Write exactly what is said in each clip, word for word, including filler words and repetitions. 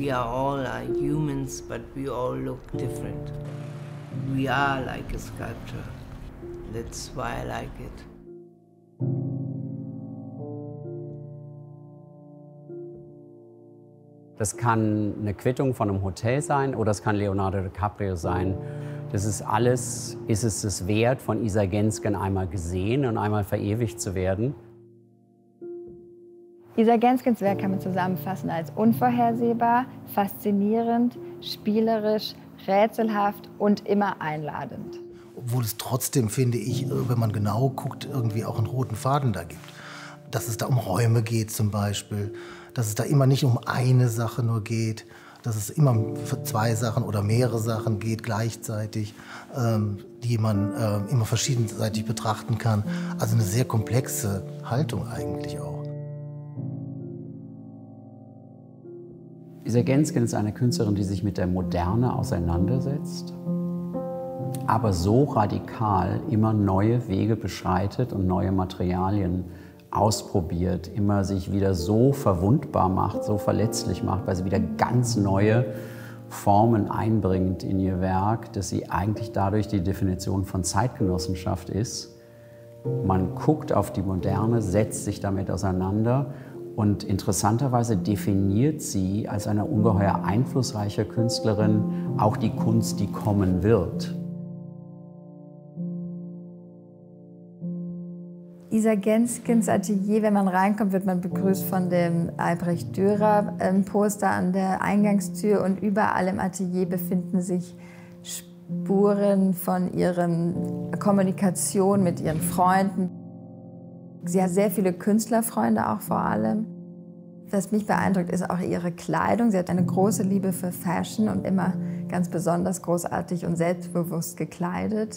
we are all like humans, but we all look different. We are like a sculpture. That's why I like it. Das kann eine Quittung von einem Hotel sein oder es kann Leonardo DiCaprio sein. Das ist alles, ist es es wert, von Isa Gensken einmal gesehen und einmal verewigt zu werden. Isa Genskens Werk kann man zusammenfassen als unvorhersehbar, faszinierend, spielerisch, rätselhaft und immer einladend. Obwohl es trotzdem, finde ich, wenn man genau guckt, irgendwie auch einen roten Faden da gibt. Dass es da um Räume geht zum Beispiel, dass es da immer nicht um eine Sache nur geht, dass es immer für zwei Sachen oder mehrere Sachen geht gleichzeitig, ähm, die man äh, immer verschiedenseitig betrachten kann. Also eine sehr komplexe Haltung eigentlich auch. Isa Gensken ist eine Künstlerin, die sich mit der Moderne auseinandersetzt, aber so radikal immer neue Wege beschreitet und neue Materialien ausprobiert, immer sich wieder so verwundbar macht, so verletzlich macht, weil sie wieder ganz neue Formen einbringt in ihr Werk, dass sie eigentlich dadurch die Definition von Zeitgenossenschaft ist. Man guckt auf die Moderne, setzt sich damit auseinander und interessanterweise definiert sie als eine ungeheuer einflussreiche Künstlerin auch die Kunst, die kommen wird. Isa Genskens Atelier, wenn man reinkommt, wird man begrüßt von dem Albrecht Dürer-Poster an der Eingangstür und überall im Atelier befinden sich Spuren von ihren Kommunikation mit ihren Freunden. Sie hat sehr viele Künstlerfreunde auch vor allem. Was mich beeindruckt, ist auch ihre Kleidung. Sie hat eine große Liebe für Fashion und immer ganz besonders großartig und selbstbewusst gekleidet.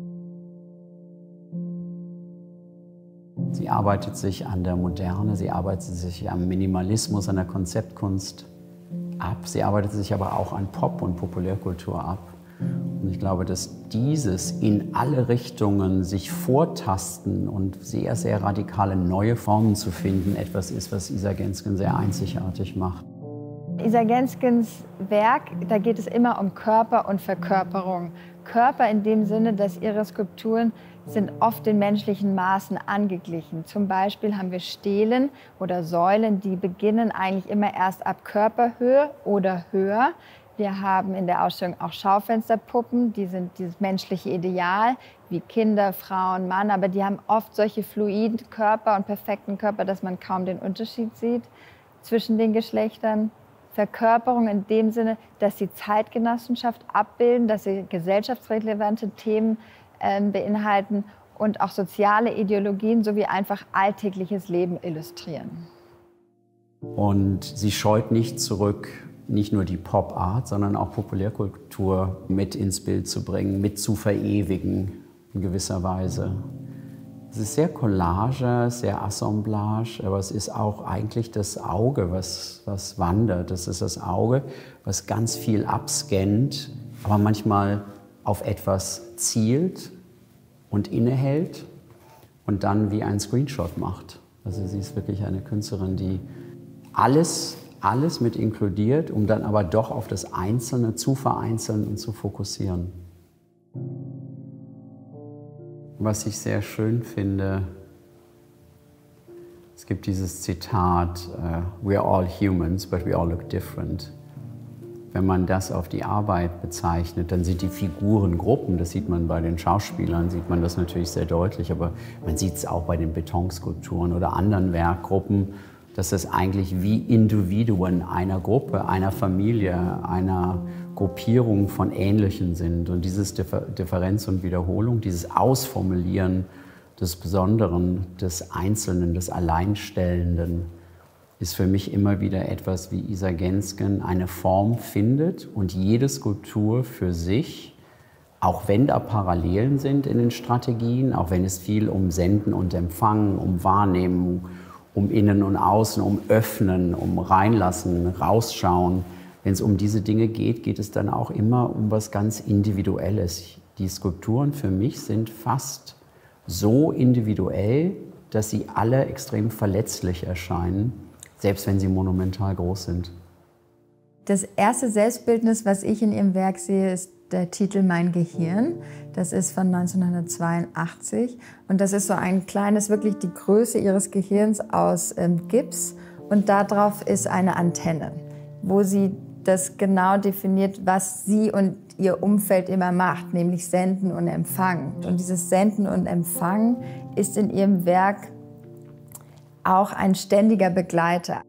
Sie arbeitet sich an der Moderne, sie arbeitet sich am Minimalismus, an der Konzeptkunst ab. Sie arbeitet sich aber auch an Pop- und Populärkultur ab. Und ich glaube, dass dieses in alle Richtungen sich vortasten und sehr, sehr radikale neue Formen zu finden, etwas ist, was Isa Gensken sehr einzigartig macht. Isa Genskens Werk, da geht es immer um Körper und Verkörperung. Körper in dem Sinne, dass ihre Skulpturen sind oft den menschlichen Maßen angeglichen. Zum Beispiel haben wir Stelen oder Säulen, die beginnen eigentlich immer erst ab Körperhöhe oder höher. Wir haben in der Ausstellung auch Schaufensterpuppen, die sind dieses menschliche Ideal, wie Kinder, Frauen, Mann, aber die haben oft solche fluiden Körper und perfekten Körper, dass man kaum den Unterschied sieht zwischen den Geschlechtern. Verkörperung in dem Sinne, dass sie Zeitgenossenschaft abbilden, dass sie gesellschaftsrelevante Themen äh, beinhalten und auch soziale Ideologien sowie einfach alltägliches Leben illustrieren. Und sie scheut nicht zurück, nicht nur die Pop-Art, sondern auch Populärkultur mit ins Bild zu bringen, mit zu verewigen in gewisser Weise. Es ist sehr Collage, sehr Assemblage, aber es ist auch eigentlich das Auge, was, was wandert. Das ist das Auge, was ganz viel abscannt, aber manchmal auf etwas zielt und innehält und dann wie ein Screenshot macht. Also sie ist wirklich eine Künstlerin, die alles, alles mit inkludiert, um dann aber doch auf das Einzelne zu vereinzeln und zu fokussieren. Was ich sehr schön finde, es gibt dieses Zitat, uh, "We're all humans, but we all look different." Wenn man das auf die Arbeit bezeichnet, dann sind die Figuren Gruppen, das sieht man bei den Schauspielern, sieht man das natürlich sehr deutlich, aber man sieht es auch bei den Betonskulpturen oder anderen Werkgruppen, dass es eigentlich wie Individuen einer Gruppe, einer Familie, einer Gruppierung von Ähnlichen sind. Und dieses Differ- Differenz und Wiederholung, dieses Ausformulieren des Besonderen, des Einzelnen, des Alleinstellenden, ist für mich immer wieder etwas, wie Isa Gensken eine Form findet und jede Skulptur für sich, auch wenn da Parallelen sind in den Strategien, auch wenn es viel um Senden und Empfangen, um Wahrnehmung, um Innen und Außen, um Öffnen, um Reinlassen, Rausschauen. Wenn es um diese Dinge geht, geht es dann auch immer um was ganz Individuelles. Die Skulpturen für mich sind fast so individuell, dass sie alle extrem verletzlich erscheinen, selbst wenn sie monumental groß sind. Das erste Selbstbildnis, was ich in ihrem Werk sehe, ist der Titel Mein Gehirn. Das ist von neunzehnhundertzweiundachtzig und das ist so ein kleines, wirklich die Größe ihres Gehirns aus ähm, Gips und darauf ist eine Antenne, wo sie das genau definiert, was sie und ihr Umfeld immer macht, nämlich Senden und Empfangen. Und dieses Senden und Empfangen ist in ihrem Werk auch ein ständiger Begleiter.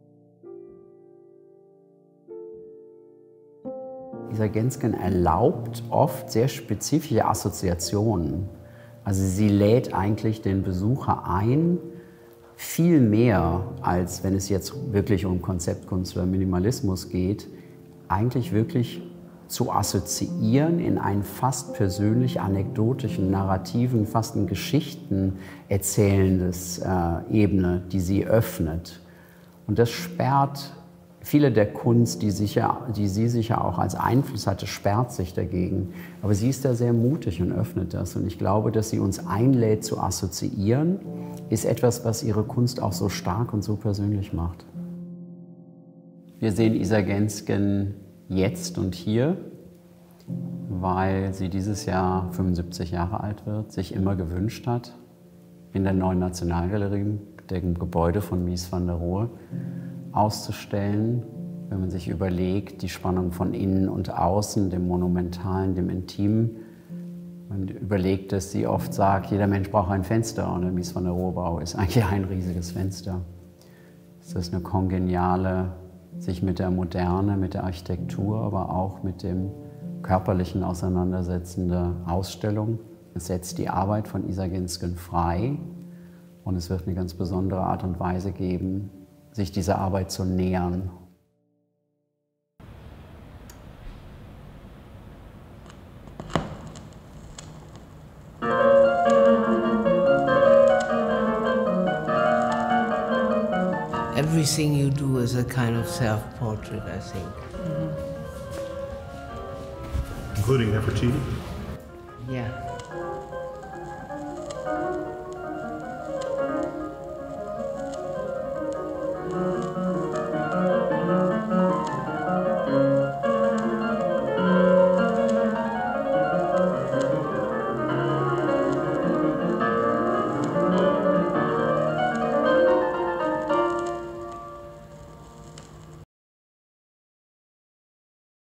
Isa Gensken erlaubt oft sehr spezifische Assoziationen. Also sie lädt eigentlich den Besucher ein, viel mehr, als wenn es jetzt wirklich um Konzeptkunst oder Minimalismus geht, eigentlich wirklich zu assoziieren in einen fast persönlich anekdotischen, narrativen, fast ein Geschichten erzählendes äh, Ebene, die sie öffnet. Und das sperrt viele der Kunst, die, sicher, die sie sicher auch als Einfluss hatte, sperrt sich dagegen. Aber sie ist da sehr mutig und öffnet das. Und ich glaube, dass sie uns einlädt zu assoziieren, ist etwas, was ihre Kunst auch so stark und so persönlich macht. Wir sehen Isa Gensken jetzt und hier, weil sie dieses Jahr fünfundsiebzig Jahre alt wird, sich immer gewünscht hat, in der Neuen Nationalgalerie, dem Gebäude von Mies van der Rohe, auszustellen, wenn man sich überlegt, die Spannung von innen und außen, dem Monumentalen, dem Intimen. Man überlegt, dass sie oft sagt, jeder Mensch braucht ein Fenster und der Mies van der Rohe Bau ist eigentlich ein riesiges Fenster. Es ist eine kongeniale, sich mit der Moderne, mit der Architektur, aber auch mit dem körperlichen auseinandersetzende Ausstellung. Es setzt die Arbeit von Isa Gensken frei und es wird eine ganz besondere Art und Weise geben, sich dieser Arbeit zu nähern. Everything you do is a kind of self-portrait, I think. Mm-hmm. Including Nefertiti? Yeah.